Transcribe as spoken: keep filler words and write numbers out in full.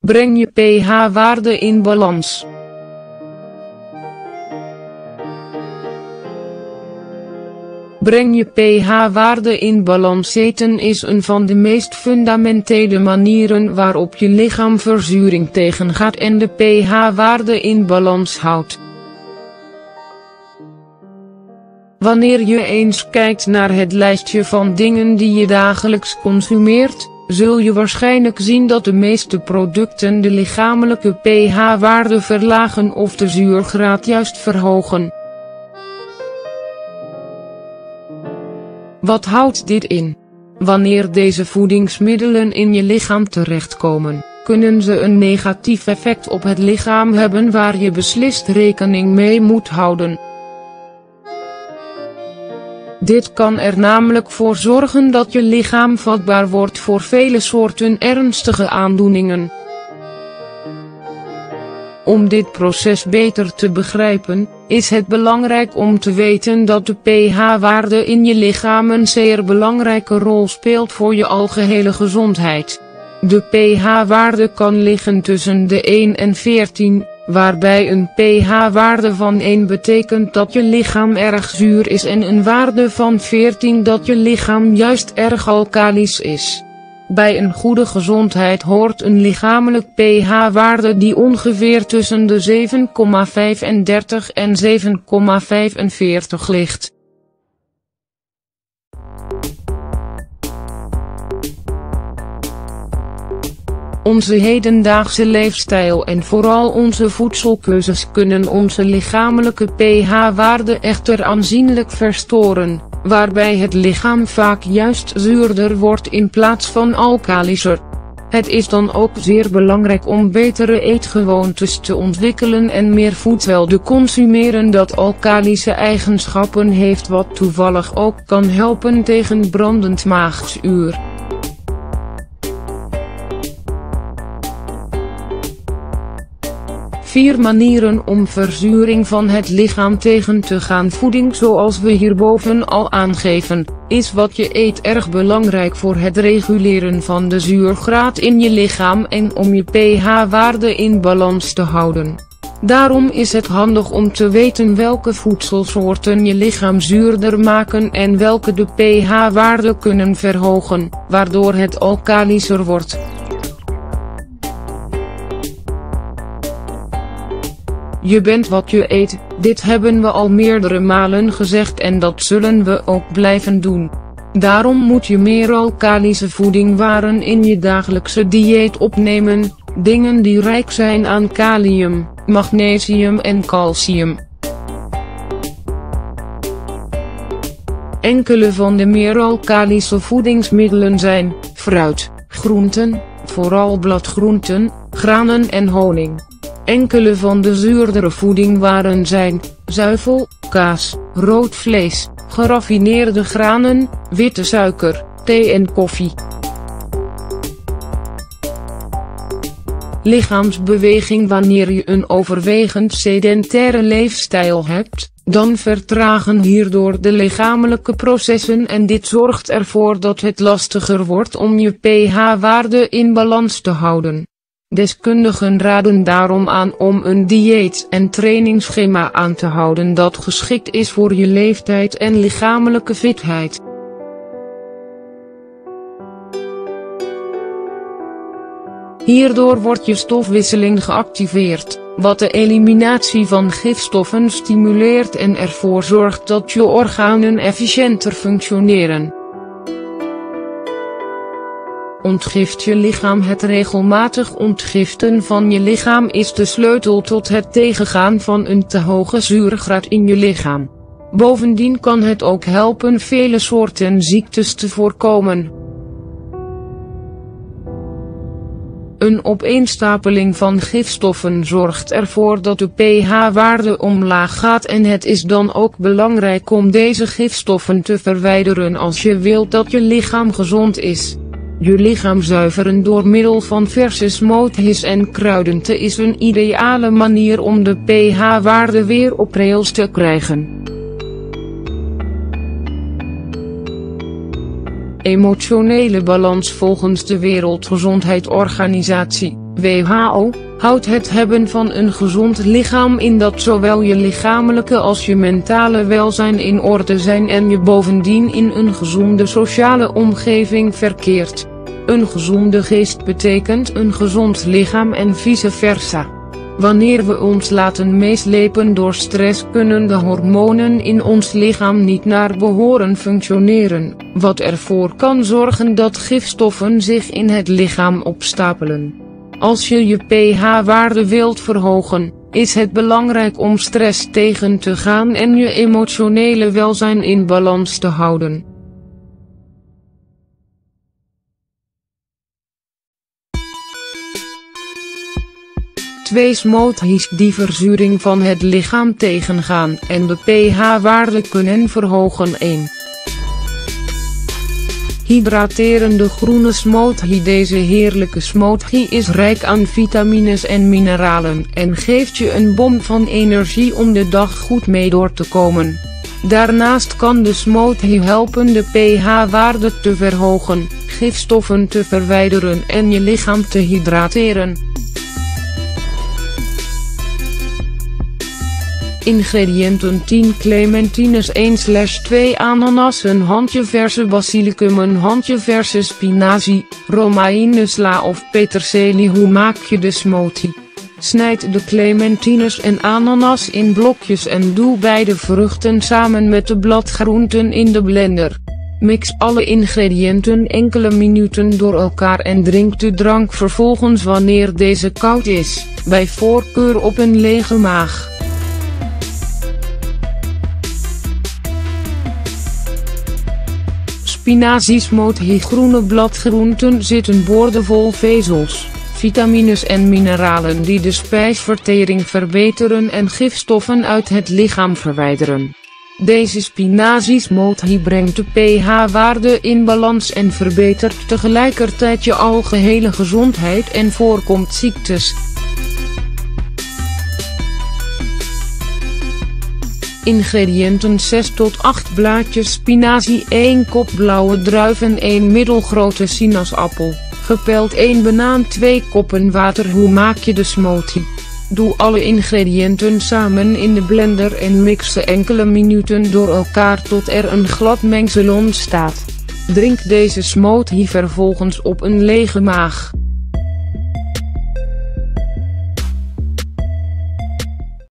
Breng je pH-waarde in balans. Breng je pH-waarde in balans. Eten is een van de meest fundamentele manieren waarop je lichaam verzuring tegengaat en de pH-waarde in balans houdt. Wanneer je eens kijkt naar het lijstje van dingen die je dagelijks consumeert, zul je waarschijnlijk zien dat de meeste producten de lichamelijke pH-waarde verlagen of de zuurgraad juist verhogen. Wat houdt dit in? Wanneer deze voedingsmiddelen in je lichaam terechtkomen, kunnen ze een negatief effect op het lichaam hebben waar je beslist rekening mee moet houden. Dit kan er namelijk voor zorgen dat je lichaam vatbaar wordt voor vele soorten ernstige aandoeningen. Om dit proces beter te begrijpen, is het belangrijk om te weten dat de pH-waarde in je lichaam een zeer belangrijke rol speelt voor je algehele gezondheid. De pH-waarde kan liggen tussen de één en veertien, waarbij een pH-waarde van één betekent dat je lichaam erg zuur is en een waarde van veertien dat je lichaam juist erg alkalisch is. Bij een goede gezondheid hoort een lichamelijk pH-waarde die ongeveer tussen de zeven komma vijfendertig en zeven komma vijfenveertig ligt. Onze hedendaagse leefstijl en vooral onze voedselkeuzes kunnen onze lichamelijke pH-waarde echter aanzienlijk verstoren, waarbij het lichaam vaak juist zuurder wordt in plaats van alkalischer. Het is dan ook zeer belangrijk om betere eetgewoontes te ontwikkelen en meer voedsel te consumeren dat alkalische eigenschappen heeft, wat toevallig ook kan helpen tegen brandend maagzuur. Vier manieren om verzuring van het lichaam tegen te gaan. Voeding, zoals we hierboven al aangeven, is wat je eet erg belangrijk voor het reguleren van de zuurgraad in je lichaam en om je pH-waarde in balans te houden. Daarom is het handig om te weten welke voedselsoorten je lichaam zuurder maken en welke de pH-waarde kunnen verhogen, waardoor het alkalischer wordt. Je bent wat je eet, dit hebben we al meerdere malen gezegd en dat zullen we ook blijven doen. Daarom moet je meer alkalische voedingwaren in je dagelijkse dieet opnemen, dingen die rijk zijn aan kalium, magnesium en calcium. Enkele van de meer alkalische voedingsmiddelen zijn fruit, groenten, vooral bladgroenten, granen en honing. Enkele van de zuurdere voedingwaren zijn zuivel, kaas, rood vlees, geraffineerde granen, witte suiker, thee en koffie. Lichaamsbeweging. Wanneer je een overwegend sedentaire leefstijl hebt, dan vertragen hierdoor de lichamelijke processen en dit zorgt ervoor dat het lastiger wordt om je pH-waarde in balans te houden. Deskundigen raden daarom aan om een dieet- en trainingsschema aan te houden dat geschikt is voor je leeftijd en lichamelijke fitheid. Hierdoor wordt je stofwisseling geactiveerd, wat de eliminatie van gifstoffen stimuleert en ervoor zorgt dat je organen efficiënter functioneren. Ontgift je lichaam. Het regelmatig ontgiften van je lichaam is de sleutel tot het tegengaan van een te hoge zuurgraad in je lichaam. Bovendien kan het ook helpen vele soorten ziektes te voorkomen. Een opeenstapeling van gifstoffen zorgt ervoor dat de pH-waarde omlaag gaat en het is dan ook belangrijk om deze gifstoffen te verwijderen als je wilt dat je lichaam gezond is. Je lichaam zuiveren door middel van verse smoothies en kruidenten is een ideale manier om de pH-waarde weer op rails te krijgen. Emotionele balans. Volgens de Wereldgezondheidsorganisatie W H O houdt het hebben van een gezond lichaam in dat zowel je lichamelijke als je mentale welzijn in orde zijn en je bovendien in een gezonde sociale omgeving verkeert. Een gezonde geest betekent een gezond lichaam en vice versa. Wanneer we ons laten meeslepen door stress kunnen de hormonen in ons lichaam niet naar behoren functioneren, wat ervoor kan zorgen dat gifstoffen zich in het lichaam opstapelen. Als je je pH-waarde wilt verhogen, is het belangrijk om stress tegen te gaan en je emotionele welzijn in balans te houden. twee Smoothies die verzuring van het lichaam tegengaan en de pH-waarde kunnen verhogen. één Hydraterende groene smoothie. Deze heerlijke smoothie is rijk aan vitamines en mineralen en geeft je een bom van energie om de dag goed mee door te komen. Daarnaast kan de smoothie helpen de pH-waarde te verhogen, gifstoffen te verwijderen en je lichaam te hydrateren. Ingrediënten: tien clementines, één twee ananas, een handje verse basilicum, een handje verse spinazie, romaïne, sla of peterselie. Hoe maak je de smoothie? Snijd de clementines en ananas in blokjes en doe beide vruchten samen met de bladgroenten in de blender. Mix alle ingrediënten enkele minuten door elkaar en drink de drank vervolgens wanneer deze koud is, bij voorkeur op een lege maag. Spinazie smoothie. Groene bladgroenten zitten boordevol vezels, vitamines en mineralen die de spijsvertering verbeteren en gifstoffen uit het lichaam verwijderen. Deze spinazie smoothie brengt de pH-waarde in balans en verbetert tegelijkertijd je algehele gezondheid en voorkomt ziektes. Ingrediënten: zes tot acht blaadjes spinazie, één kop blauwe druiven, één middelgrote sinaasappel, gepeld één banaan, twee koppen water. Hoe maak je de smoothie? Doe alle ingrediënten samen in de blender en mix ze enkele minuten door elkaar tot er een glad mengsel ontstaat. Drink deze smoothie vervolgens op een lege maag.